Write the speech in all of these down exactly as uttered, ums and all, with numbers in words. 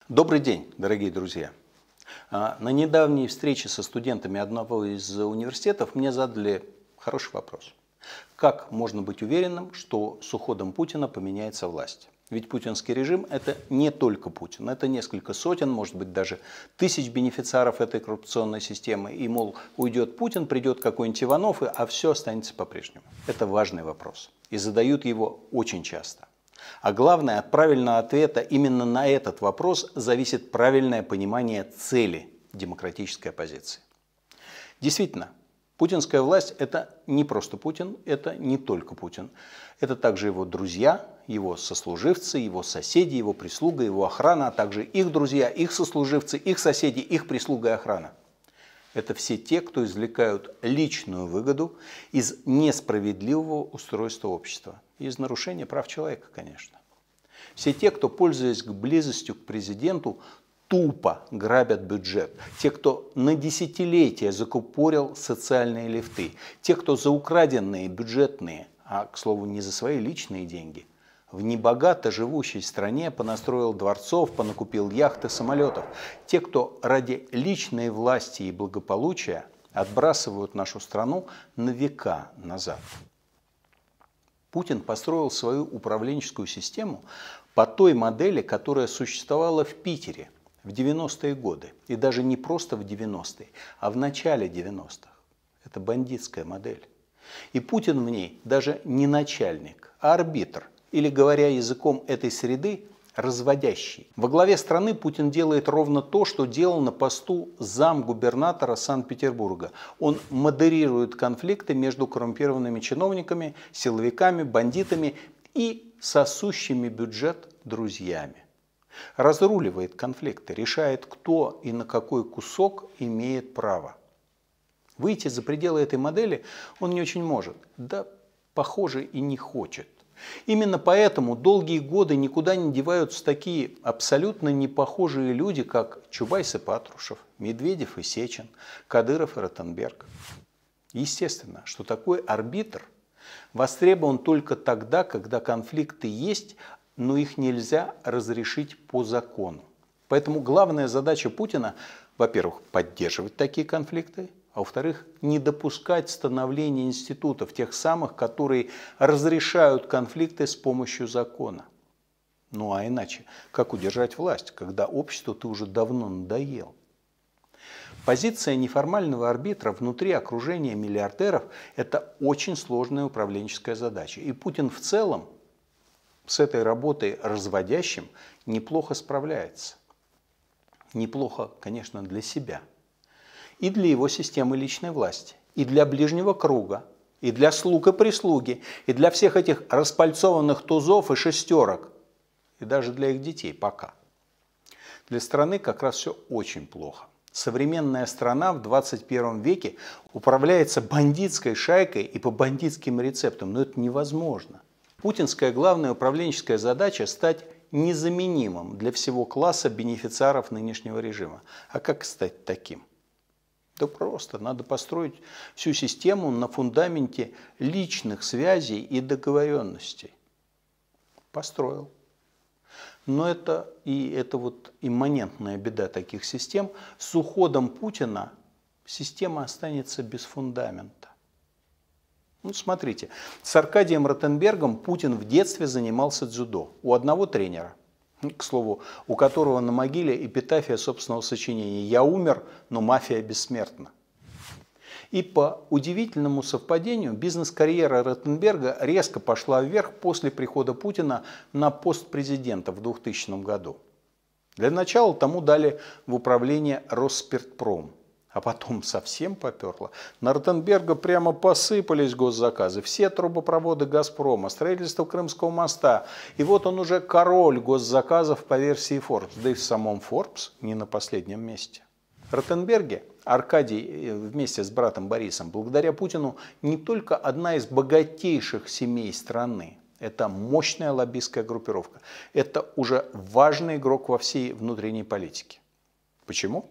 Добрый день, дорогие друзья. На недавней встрече со студентами одного из университетов мне задали хороший вопрос. Как можно быть уверенным, что с уходом Путина поменяется власть? Ведь путинский режим – это не только Путин, это несколько сотен, может быть даже тысяч бенефициаров этой коррупционной системы. И, мол, уйдет Путин, придет какой-нибудь Иванов, а все останется по-прежнему. Это важный вопрос. И задают его очень часто. А главное, от правильного ответа именно на этот вопрос зависит правильное понимание цели демократической оппозиции. Действительно, путинская власть – это не просто Путин, это не только Путин. Это также его друзья, его сослуживцы, его соседи, его прислуга, его охрана, а также их друзья, их сослуживцы, их соседи, их прислуга и охрана. Это все те, кто извлекают личную выгоду из несправедливого устройства общества. Из нарушения прав человека, конечно. Все те, кто, пользуясь близостью к президенту, тупо грабят бюджет. Те, кто на десятилетия закупорил социальные лифты. Те, кто за украденные бюджетные, а, к слову, не за свои личные деньги, в небогато живущей стране понастроил дворцов, понакупил яхт и самолетов. Те, кто ради личной власти и благополучия отбрасывают нашу страну на века назад. Путин построил свою управленческую систему по той модели, которая существовала в Питере в девяностые годы. И даже не просто в девяностые, а в начале девяностых. Это бандитская модель. И Путин в ней даже не начальник, а арбитр. Или, говоря языком этой среды, разводящий. Во главе страны Путин делает ровно то, что делал на посту замгубернатора Санкт-Петербурга. Он модерирует конфликты между коррумпированными чиновниками, силовиками, бандитами и сосущими бюджет друзьями. Разруливает конфликты, решает, кто и на какой кусок имеет право. Выйти за пределы этой модели он не очень может, да, похоже, и не хочет. Именно поэтому долгие годы никуда не деваются такие абсолютно непохожие люди, как Чубайс и Патрушев, Медведев и Сечин, Кадыров и Ротенберг. Естественно, что такой арбитр востребован только тогда, когда конфликты есть, но их нельзя разрешить по закону. Поэтому главная задача Путина, во-первых, поддерживать такие конфликты, а во-вторых, не допускать становления институтов, тех самых, которые разрешают конфликты с помощью закона. Ну а иначе, как удержать власть, когда обществу ты уже давно надоел? Позиция неформального арбитра внутри окружения миллиардеров – это очень сложная управленческая задача. И Путин в целом с этой работой разводящим неплохо справляется. Неплохо, конечно, для себя. И для его системы личной власти, и для ближнего круга, и для слуг и прислуги, и для всех этих распальцованных тузов и шестерок, и даже для их детей пока. Для страны как раз все очень плохо. Современная страна в двадцать первом веке управляется бандитской шайкой и по бандитским рецептам, но это невозможно. Путинская главная управленческая задача – стать незаменимым для всего класса бенефициаров нынешнего режима. А как стать таким? Да просто, надо построить всю систему на фундаменте личных связей и договоренностей. Построил. Но это и это вот имманентная беда таких систем. С уходом Путина система останется без фундамента. Ну, смотрите, с Аркадием Ротенбергом Путин в детстве занимался дзюдо у одного тренера. К слову, у которого на могиле эпитафия собственного сочинения «Я умер, но мафия бессмертна». И по удивительному совпадению бизнес-карьера Ротенберга резко пошла вверх после прихода Путина на пост президента в двухтысячном году. Для начала тому дали в управление Росспиртпром. А потом совсем поперло. На Ротенберга прямо посыпались госзаказы. Все трубопроводы «Газпрома», строительство Крымского моста. И вот он уже король госзаказов по версии Forbes. Да и в самом Forbes не на последнем месте. Ротенберги, Аркадий вместе с братом Борисом, благодаря Путину не только одна из богатейших семей страны. Это мощная лоббистская группировка. Это уже важный игрок во всей внутренней политике. Почему?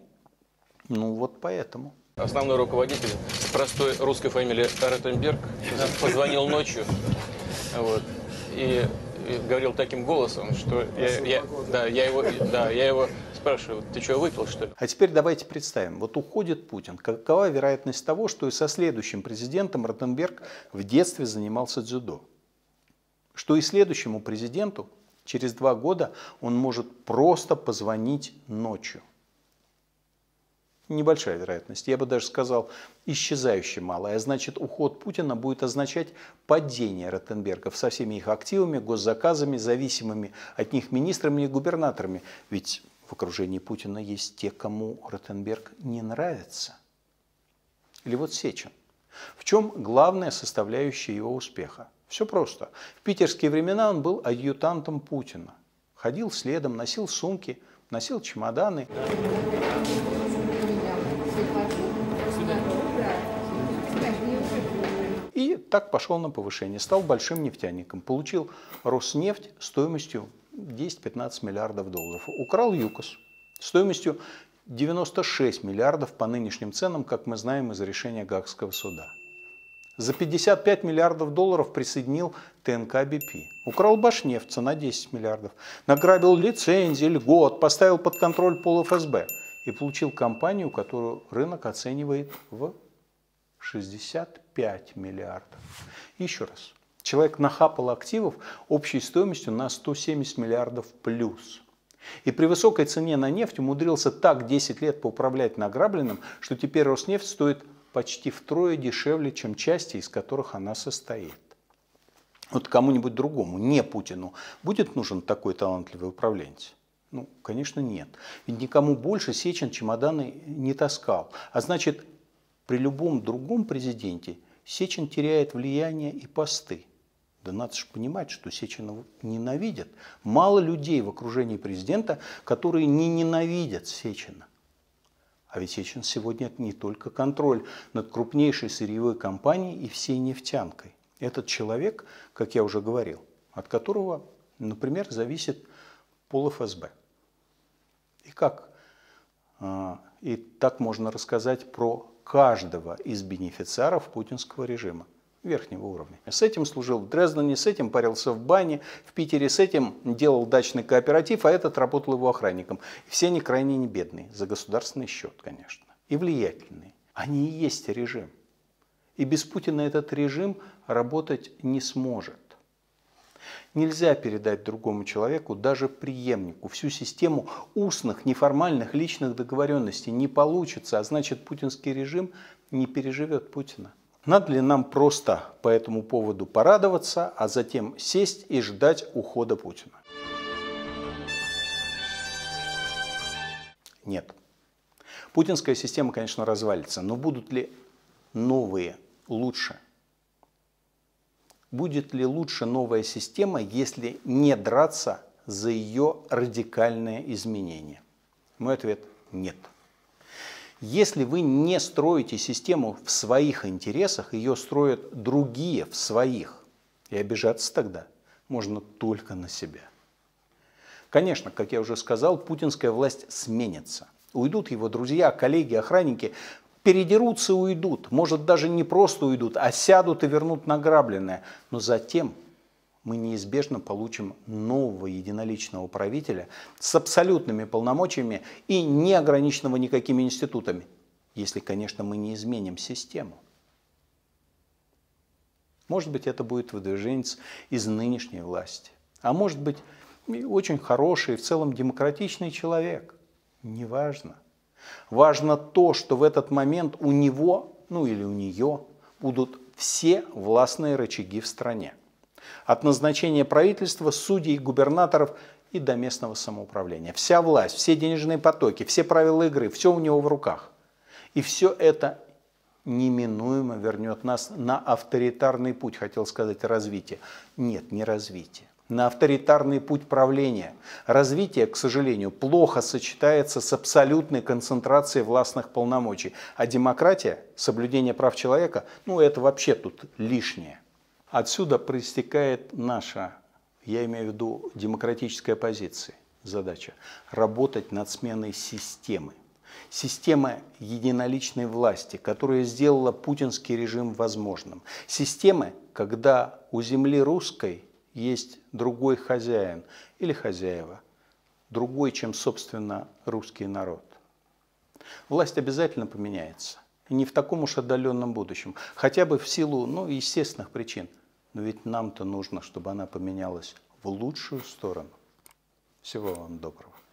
Ну вот поэтому. Основной руководитель простой русской фамилии Ротенберг позвонил ночью, вот, и говорил таким голосом, что я, я, да, я, его, да, я его спрашиваю, ты что, выпил, что ли? А теперь давайте представим, вот уходит Путин. Какова вероятность того, что и со следующим президентом Ротенберг в детстве занимался дзюдо? Что и следующему президенту через два года он может просто позвонить ночью? Небольшая вероятность, я бы даже сказал, исчезающе малая. А значит, уход Путина будет означать падение Ротенбергов со всеми их активами, госзаказами, зависимыми от них министрами и губернаторами. Ведь в окружении Путина есть те, кому Ротенберг не нравится. Или вот Сечин. В чем главная составляющая его успеха? Все просто. В питерские времена он был адъютантом Путина. Ходил следом, носил сумки, носил чемоданы. И так пошел на повышение, стал большим нефтяником, получил Роснефть стоимостью десять-пятнадцать миллиардов долларов, украл ЮКОС стоимостью девяносто шесть миллиардов по нынешним ценам, как мы знаем из решения Гаагского суда. За пятьдесят пять миллиардов долларов присоединил ТНК Би Пи. Украл Башнефть, цена десять миллиардов. Награбил лицензии, льгот, поставил под контроль пол Эф Эс Бэ и получил компанию, которую рынок оценивает в шестьдесят пять миллиардов. Еще раз. Человек нахапал активов общей стоимостью на сто семьдесят миллиардов плюс. И при высокой цене на нефть умудрился так десять лет поуправлять награбленным, что теперь Роснефть стоит почти втрое дешевле, чем части, из которых она состоит. Вот кому-нибудь другому, не Путину, будет нужен такой талантливый управленец? Ну, конечно, нет. Ведь никому больше Сечин чемоданы не таскал. А значит, при любом другом президенте Сечин теряет влияние и посты. Да надо же понимать, что Сечина ненавидят. Мало людей в окружении президента, которые не ненавидят Сечина. А ведь Сечин сегодня это не только контроль над крупнейшей сырьевой компанией и всей нефтянкой. Этот человек, как я уже говорил, от которого, например, зависит пол Эф Эс Бэ. И как? И так можно рассказать про каждого из бенефициаров путинского режима верхнего уровня. С этим служил в Дрездене, с этим парился в бане, в Питере с этим делал дачный кооператив, а этот работал его охранником. И все они крайне не бедные, за государственный счет, конечно. И влиятельные. Они и есть режим. И без Путина этот режим работать не сможет. Нельзя передать другому человеку, даже преемнику, всю систему устных, неформальных личных договоренностей. Не получится, а значит, путинский режим не переживет Путина. Надо ли нам просто по этому поводу порадоваться, а затем сесть и ждать ухода Путина? Нет. Путинская система, конечно, развалится, но будут ли новые лучше? Будет ли лучше новая система, если не драться за ее радикальное изменение? Мой ответ – нет. Если вы не строите систему в своих интересах, ее строят другие в своих. И обижаться тогда можно только на себя. Конечно, как я уже сказал, путинская власть сменится. Уйдут его друзья, коллеги, охранники, передерутся и уйдут. Может, даже не просто уйдут, а сядут и вернут награбленное. Но затем мы неизбежно получим нового единоличного правителя с абсолютными полномочиями и не ограниченного никакими институтами. Если, конечно, мы не изменим систему. Может быть, это будет выдвиженец из нынешней власти. А может быть, очень хороший, в целом демократичный человек. Неважно. Важно то, что в этот момент у него, ну или у нее, будут все властные рычаги в стране. От назначения правительства, судей, губернаторов и до местного самоуправления. Вся власть, все денежные потоки, все правила игры, все у него в руках. И все это неминуемо вернет нас на авторитарный путь, хотел сказать развитие. Нет, не развитие. На авторитарный путь правления. Развитие, к сожалению, плохо сочетается с абсолютной концентрацией властных полномочий. А демократия, соблюдение прав человека, ну это вообще тут лишнее. Отсюда проистекает наша, я имею в виду демократическая позиция, задача работать над сменой системы. Система единоличной власти, которая сделала путинский режим возможным. Системы, когда у земли русской есть другой хозяин или хозяева, другой, чем, собственно, русский народ. Власть обязательно поменяется. И не в таком уж отдаленном будущем. Хотя бы в силу, ну, естественных причин. Но ведь нам-то нужно, чтобы она поменялась в лучшую сторону. Всего вам доброго.